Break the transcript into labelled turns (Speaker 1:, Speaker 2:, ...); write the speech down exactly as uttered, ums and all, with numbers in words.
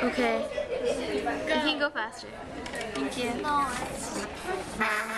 Speaker 1: Okay. Go. You can go faster.
Speaker 2: Thank you. No,